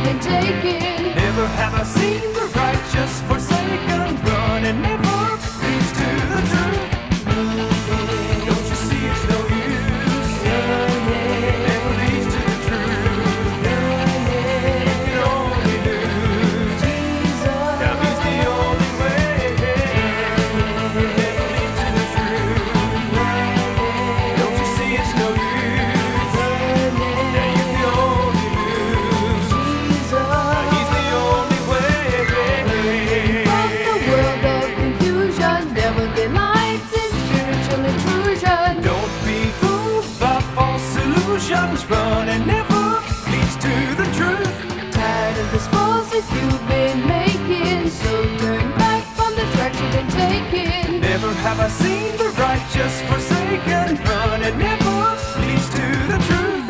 been taken. Never have I seen the righteous forsaken, running never leads to the truth. Don't you see it's no use? Never leads to the truth. You can only lose. Now he's the only way. Never leads to the truth. Don't you see it's no use? Now you can only lose. He's the only way. From the world of confusion, never delights in spiritual intrusion. Don't be fooled by false illusions. Running never leads to the truth. Tired of the spoils that you've been making, so turn back from the track you've been taking. Never have I seen the righteous forsaken, running never leads to the truth.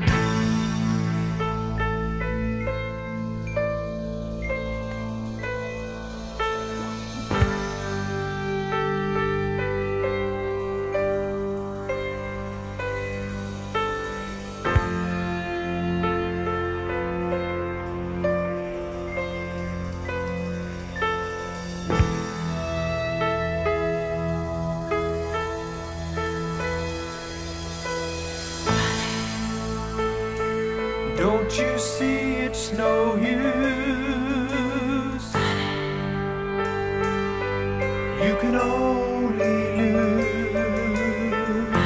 Don't you see it's no use? You can only lose.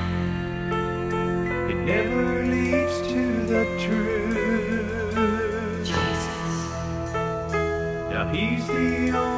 It never leads to the truth. Jesus. Now he's the only